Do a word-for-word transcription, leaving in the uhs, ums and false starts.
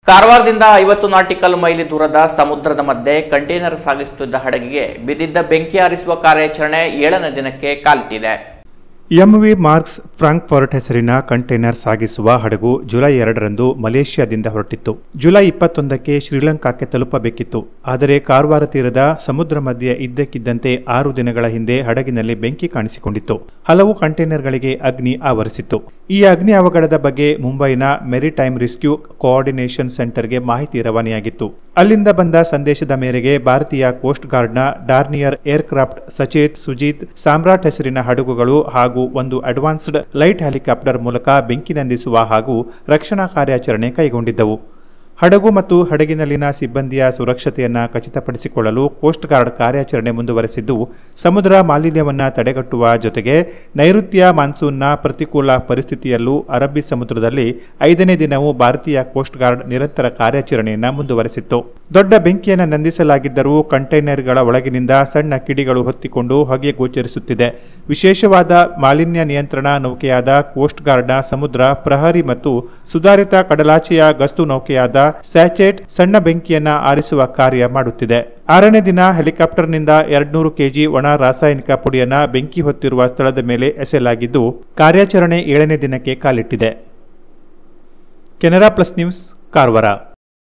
ಕಾರವಾರದಿಂದ ಐವತ್ತು nautical mile ದೂರದ ಸಮುದ್ರದ ಮಧ್ಯೆ ಕಂಟೈನರ್ ಸಾಗಿಸುತ್ತಿದ್ದ ಹಡಗಿಗೆ ಬಿದ್ದಿದ್ದ ಬೆಂಕಿ ಆರಿಸುವ ಕಾರ್ಯಾಚರಣೆ ಏಳನೇ ದಿನಕ್ಕೆ ಕಾಲಿಟ್ಟಿದೆ. ಎಂವಿ ಮಾರ್ಕ್ಸ್ ಫ್ರಾಂಕ್ಫರ್ಟ್ ಹೆಸರಿನ ಕಂಟೈನರ್ ಸಾಗಿಸುವ ಹಡಗು ಜುಲೈ ಎರಡರಂದು ಮಲೇಷ್ಯಾದಿಂದ ಹೊರಟಿತ್ತು. ಜುಲೈ ಇಪ್ಪತ್ತೊಂದಕ್ಕೆ ಶ್ರೀಲಂಕಾಕ್ಕೆ ತಲುಪಬೇಕಿತ್ತು. ಆದರೆ ಕಾರವಾರ ತೀರದ ಸಮುದ್ರ ಮಧ್ಯೆ ಇದ್ದಕ್ಕಿದ್ದಂತೆ ಆರು ದಿನಗಳ ಹಿಂದೆ ಹಡಗಿನಲ್ಲಿ ಬೆಂಕಿ ಕಾಣಿಸಿಕೊಂಡಿತ್ತು. ಹಲವು ಕಂಟೈನರ್ಗಳಿಗೆ ಅಗ್ನಿ ಆವರಿಸಿತ್ತು. ಈ ಅಗ್ನಿ ಅವಘಡದ ಬಗ್ಗೆ ಮುಂಬೈನ ಮೆರಿಟೈಮ್ ರೆಸ್ಕ್ಯೂ ಕೋಆರ್ಡಿನೇಷನ್ ಸೆಂಟರ್ಗೆ ಮಾಹಿತಿ ರವಾನೆಯಾಗಿತ್ತು. ಅಲ್ಲಿಂದ ಬಂದ ಸಂದೇಶದ ಮೇರೆಗೆ ಭಾರತೀಯ ಕೋಸ್ಟ್ ಗಾರ್ಡ್ನ ಡಾರ್ನಿಯರ್ ಏರ್ಕ್ರಾಫ್ಟ್ ಸಚೇತ್, ಸುಜಿತ್, ಸಾಮ್ರಾಟ್ ಹೆಸರಿನ ಹಡಗುಗಳು ಹಾಗೂ ಒಂದು ಅಡ್ವಾನ್ಸ್ಡ್ ಲೈಟ್ ಹೆಲಿಕಾಪ್ಟರ್ ಮೂಲಕ ಬೆಂಕಿ ನಂದಿಸುವ ಹಾಗೂ ರಕ್ಷಣಾ ಕಾರ್ಯಾಚರಣೆ ಕೈಗೊಂಡಿದ್ದವು. ಹಡಗು ಮತ್ತು ಹಡಗಿನಲ್ಲಿನ ಸಿಬ್ಬಂದಿಯ ಸುರಕ್ಷತೆಯನ್ನು ಖಚಿತಪಡಿಸಿಕೊಳ್ಳಲು ಕೋಸ್ಟ್ ಗಾರ್ಡ್ ಕಾರ್ಯಾಚರಣೆ ಮುಂದುವರೆಸಿದ್ದು, ಸಮುದ್ರ ಮಾಲಿನ್ಯವನ್ನು ತಡೆಗಟ್ಟುವ ಜೊತೆಗೆ ನೈಋತ್ಯ ಮಾನ್ಸೂನ್ನ ಪ್ರತಿಕೂಲ ಪರಿಸ್ಥಿತಿಯಲ್ಲೂ ಅರಬ್ಬಿ ಸಮುದ್ರದಲ್ಲಿ ಐದನೇ ದಿನವೂ ಭಾರತೀಯ ಕೋಸ್ಟ್ ಗಾರ್ಡ್ ನಿರಂತರ ಕಾರ್ಯಾಚರಣೆಯನ್ನು ಮುಂದುವರೆಸಿತ್ತು. ದೊಡ್ಡ ಬೆಂಕಿಯನ್ನು ನಂದಿಸಲಾಗಿದ್ದರೂ ಕಂಟೈನರ್ಗಳ ಒಳಗಿನಿಂದ ಸಣ್ಣ ಕಿಡಿಗಳು ಹೊತ್ತಿಕೊಂಡು ಹೊಗೆ ಗೋಚರಿಸುತ್ತಿದೆ. ವಿಶೇಷವಾದ ಮಾಲಿನ್ಯ ನಿಯಂತ್ರಣ ನೌಕೆಯಾದ ಕೋಸ್ಟ್ ಗಾರ್ಡ್ನ ಸಮುದ್ರ ಪ್ರಹರಿ ಮತ್ತು ಸುಧಾರಿತ ಕಡಲಾಚೆಯ ಗಸ್ತು ನೌಕೆಯಾದ ಸ್ಯಾಚೆಟ್ ಸಣ್ಣ ಬೆಂಕಿಯನ್ನ ಆರಿಸುವ ಕಾರ್ಯ ಮಾಡುತ್ತಿದೆ. ಆರನೇ ದಿನ ಹೆಲಿಕಾಪ್ಟರ್ನಿಂದ ಎರಡ್ನೂರು ಕೆಜಿ ಒಣ ರಾಸಾಯನಿಕ ಪುಡಿಯನ್ನ ಬೆಂಕಿ ಹೊತ್ತಿರುವ ಸ್ಥಳದ ಮೇಲೆ ಎಸೆಯಲಾಗಿದ್ದು, ಕಾರ್ಯಾಚರಣೆ ಏಳನೇ ದಿನಕ್ಕೆ ಕಾಲಿಟ್ಟಿದೆ. Canara plus news, Karwar.